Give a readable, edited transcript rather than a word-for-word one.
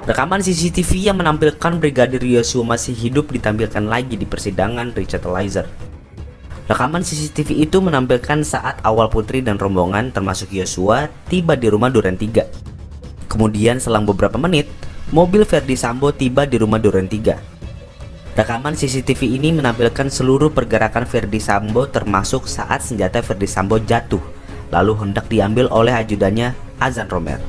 Rekaman CCTV yang menampilkan Brigadir Yosua masih hidup ditampilkan lagi di persidangan Richard Eliezer. Rekaman CCTV itu menampilkan saat awal Putri dan rombongan termasuk Yosua tiba di rumah Duren 3. Kemudian selang beberapa menit, mobil Verdi Sambo tiba di rumah Duren 3. Rekaman CCTV ini menampilkan seluruh pergerakan Verdi Sambo termasuk saat senjata Verdi Sambo jatuh lalu hendak diambil oleh ajudannya Azan Romer.